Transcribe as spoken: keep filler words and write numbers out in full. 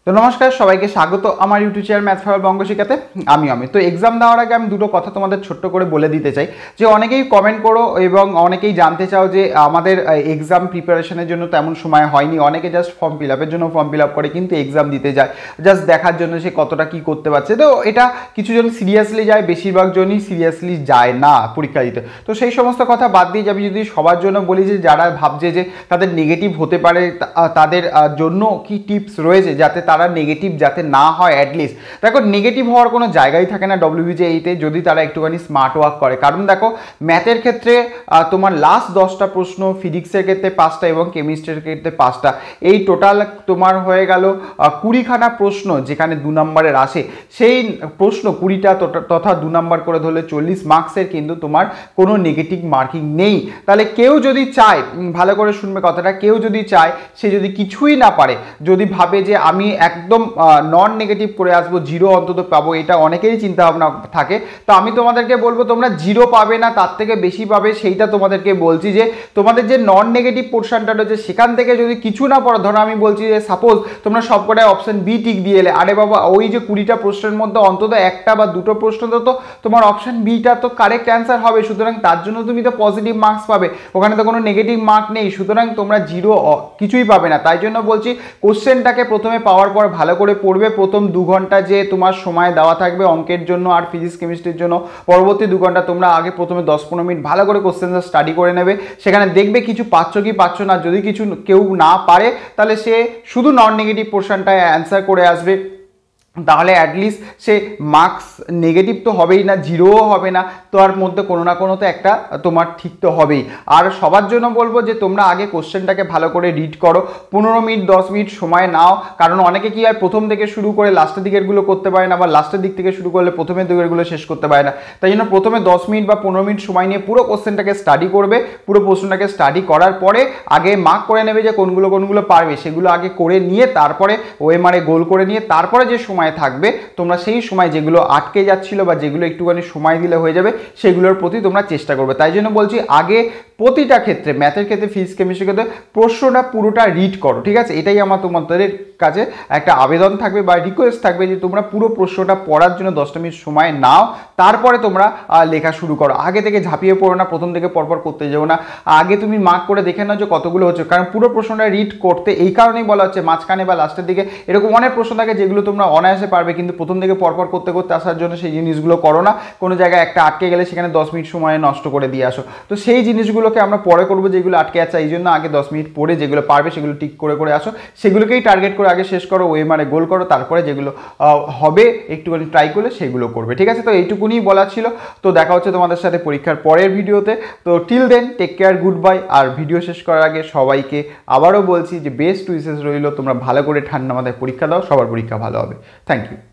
তো নমস্কার সবাইকে স্বাগত আমার YouTube channel math for Banga শিখাতে। আমি অমিত। তো এক্সাম দেওয়ার আগে আমি দুটো কথা তোমাদের ছোট্ট করে বলে দিতে চাই যে অনেকেই কমেন্ট করো এবং অনেকেই জানতে চাও যে আমাদের এক্সাম প্রিপারেশনের জন্য তেমন সময় হয়নি, অনেকে জাস্ট ফর্ম ফিল আপের জন্য ফর্ম ফিল আপ করে কিন্তু এক্সাম দিতে যায় জাস্ট দেখার জন্য সে কতটা কি করতে পারছে। তো এটা কিছু জন সিরিয়াসলি যায়, বেশিরভাগ জনই সিরিয়াসলি যায় না পরীক্ষা দিতে। তো সেই সমস্ত কথা বাদ দিয়ে আমি যদি সবার জন্য বলি যে যারা ভাবছে যে তাদের নেগেটিভ হতে পারে তাদের জন্য কি টিপস রয়েছে যাতে তারা নেগেটিভ যাতে না হয়। অ্যাটলিস্ট দেখো নেগেটিভ হওয়ার কোনো জায়গাই থাকে না ডব্লিউবিজেইতে যদি তারা একটুখানি স্মার্ট ওয়ার্ক করে। কারণ দেখো ম্যাথের ক্ষেত্রে তোমার লাস্ট দশটা প্রশ্ন, ফিজিক্সের ক্ষেত্রে পাঁচটা এবং কেমিস্ট্রির ক্ষেত্রে পাঁচটা, এই টোটাল তোমার হয়ে গেল কুড়িখানা প্রশ্ন যেখানে দু নম্বরের আসে। সেই প্রশ্ন কুড়িটা তথা দু নম্বর করে ধরলে চল্লিশ মার্কসের কিন্তু তোমার কোনো নেগেটিভ মার্কিং নেই। তাহলে কেউ যদি চায়, ভালো করে শুনবে কথাটা, কেউ যদি চায় সে যদি কিছুই না পারে, যদি ভাবে যে আমি একদম নন নেগেটিভ করে আসবো, জিরো অন্তত পাবো, এটা অনেকেরই চিন্তা ভাবনা থাকে। তো আমি তোমাদেরকে বলবো তোমরা জিরো পাবে না, তার থেকে বেশি পাবে। সেইটা তোমাদেরকে বলছি যে তোমাদের যে নন নেগেটিভ পোর্শনটা রয়েছে সেখান থেকে যদি কিছু না পড়ো, ধরো আমি বলছি যে সাপোজ তোমরা সবকটায় অপশন বি টিক দিয়ে এলে, আরে বাবা ওই যে কুড়িটা প্রশ্নের মধ্যে অন্তত একটা বা দুটো প্রশ্ন তো তোমার অপশন বিটা তো কারেক্ট অ্যান্সার হবে, সুতরাং তার জন্য তুমি তো পজিটিভ মার্কস পাবে, ওখানে তো কোনো নেগেটিভ মার্ক নেই, সুতরাং তোমরা জিরো কিছুই পাবে না। তাই জন্য বলছি কোশ্চেনটাকে প্রথমে পাওয়ার পর ভালো করে পড়বে। প্রথম দু ঘন্টা যে তোমার সময় দেওয়া থাকবে অঙ্কের জন্য আর ফিজিক্স কেমিস্ট্রির জন্য, পরবর্তী দু ঘন্টা তোমরা আগে প্রথমে দশ পনেরো মিনিট ভালো করে কোশ্চেনটা স্টাডি করে নেবে। সেখানে দেখবে কিছু পাচ্ছ কি পাচ্ছ না, যদি কিছু কেউ না পারে তাহলে সে শুধু নন নেগেটিভ পোর্শনটায় অ্যান্সার করে আসবে, তাহলে অ্যাটলিস্ট সে মার্কস নেগেটিভ তো হবেই না, জিরোও হবে না, তো আর মধ্যে কোনো না কোনো তো একটা তোমার ঠিক তো হবেই। আর সবার জন্য বলবো যে তোমরা আগে কোশ্চেনটাকে ভালো করে রিড করো, পনেরো মিনিট দশ মিনিট সময় নাও। কারণ অনেকে কি হয় প্রথম থেকে শুরু করে লাস্টের দিকেরগুলো করতে পারে না, বা লাস্টের দিক থেকে শুরু করলে প্রথমের দিকেরগুলো শেষ করতে পারে না। তাই জন্য প্রথমে দশ মিনিট বা পনেরো মিনিট সময় নিয়ে পুরো কোশ্চেনটাকে স্টাডি করবে। পুরো প্রশ্নটাকে স্টাডি করার পরে আগে মার্ক করে নেবে যে কোনগুলো কোনগুলো পারবে, সেগুলো আগে করে নিয়ে তারপরে ওএমআরে গোল করে নিয়ে তারপরে যে সময় থাকবে তোমরা সেই সময় যেগুলো আটকে যাচ্ছিল বা যেগুলো একটুখানি সময় দিলে হয়ে যাবে সেগুলোর প্রতি তোমরা চেষ্টা করবে। তাই জন্য বলছি আগে প্রতিটা ক্ষেত্রে, ম্যাথের ক্ষেত্রে, ফিজিক্স কেমিস্ট্রির ক্ষেত্রে প্রশ্নটা পুরোটা রিড করো, ঠিক আছে? এটাই আমার তোমাদের কাছে একটা আবেদন থাকবে বা রিকোয়েস্ট থাকবে যে তোমরা পুরো প্রশ্নটা পড়ার জন্য দশটা মিনিট সময় নাও, তারপরে তোমরা লেখা শুরু করো। আগে থেকে ঝাঁপিয়ে পড়ো না, প্রথম থেকে পরপর করতে যাও না, আগে তুমি মার্ক করে দেখে নাও যে কতগুলো হচ্ছে। কারণ পুরো প্রশ্নটা রিড করতে এই কারণেই বলা হচ্ছে মাঝখানে বা লাস্টের দিকে এরকম অনেক প্রশ্ন থাকে যেগুলো তোমরা অনায়াসে পারবে, কিন্তু প্রথম থেকে পরপর করতে করতে আসার জন্য সেই জিনিসগুলো করো না। কোনো জায়গায় একটা আটকে গেলে সেখানে দশ মিনিট সময় নষ্ট করে দিয়ে আসো। তো সেই জিনিসগুলোকে আমরা পরে করবো, যেগুলো আটকে আছে এই জন্য আগে দশ মিনিট পড়ে যেগুলো পারবে সেগুলো টিক করে করে আসো, সেগুলোকেই টার্গেট করে আগে শেষ করো, ওএমআরে গোল করো, তারপরে যেগুলো হবে একটুখানি ট্রাই করলে সেগুলো করবে, ঠিক আছে? তো এইটুকুনি বলা ছিল। তো দেখা হচ্ছে তোমাদের সাথে পরীক্ষার পরের ভিডিওতে। তো till then take care, good bye. আর ভিডিও শেষ করার আগে সবাইকে আবারও বলছি যে বেস্ট উইসেস রইল, তোমরা ভালো করে ঠান্ডা মাথায় পরীক্ষা দাও, সবার পরীক্ষা ভালো হবে। Thank you.